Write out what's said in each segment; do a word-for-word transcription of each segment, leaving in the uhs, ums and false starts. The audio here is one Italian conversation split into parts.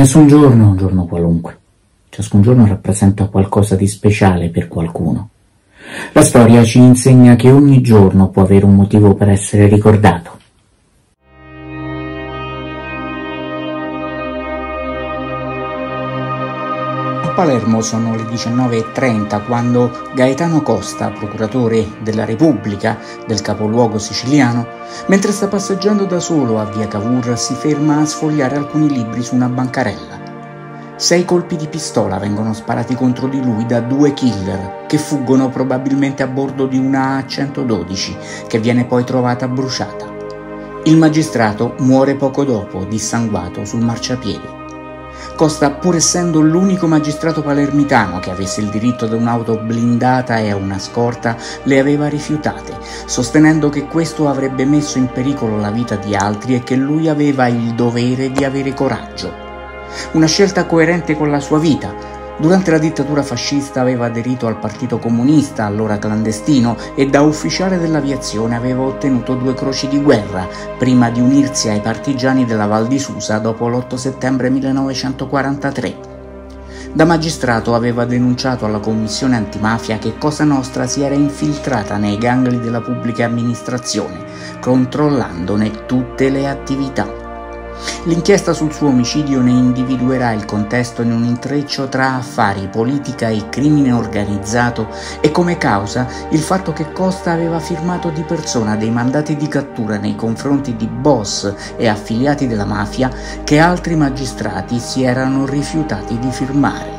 Nessun giorno è un giorno qualunque. Ciascun giorno rappresenta qualcosa di speciale per qualcuno. La storia ci insegna che ogni giorno può avere un motivo per essere ricordato. A Palermo sono le diciannove e trenta quando Gaetano Costa, procuratore della Repubblica del capoluogo siciliano, mentre sta passeggiando da solo a via Cavour, si ferma a sfogliare alcuni libri su una bancarella. Sei colpi di pistola vengono sparati contro di lui da due killer che fuggono probabilmente a bordo di una A centododici che viene poi trovata bruciata. Il magistrato muore poco dopo, dissanguato sul marciapiede. Costa, pur essendo l'unico magistrato palermitano che avesse il diritto ad un'auto blindata e a una scorta, le aveva rifiutate, sostenendo che questo avrebbe messo in pericolo la vita di altri e che lui aveva il dovere di avere coraggio. Una scelta coerente con la sua vita. Durante la dittatura fascista aveva aderito al Partito Comunista, allora clandestino, e da ufficiale dell'aviazione aveva ottenuto due croci di guerra, prima di unirsi ai partigiani della Val di Susa dopo l'otto settembre millenovecentoquarantatré. Da magistrato aveva denunciato alla commissione antimafia che Cosa Nostra si era infiltrata nei gangli della pubblica amministrazione, controllandone tutte le attività. L'inchiesta sul suo omicidio ne individuerà il contesto in un intreccio tra affari, politica e crimine organizzato e come causa il fatto che Costa aveva firmato di persona dei mandati di cattura nei confronti di boss e affiliati della mafia che altri magistrati si erano rifiutati di firmare.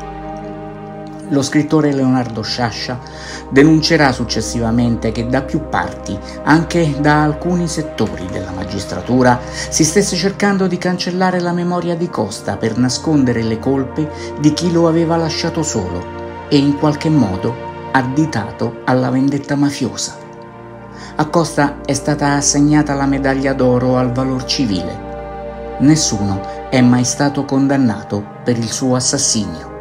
Lo scrittore Leonardo Sciascia denuncerà successivamente che da più parti, anche da alcuni settori della magistratura, si stesse cercando di cancellare la memoria di Costa per nascondere le colpe di chi lo aveva lasciato solo e in qualche modo additato alla vendetta mafiosa. A Costa è stata assegnata la medaglia d'oro al valor civile. Nessuno è mai stato condannato per il suo assassinio.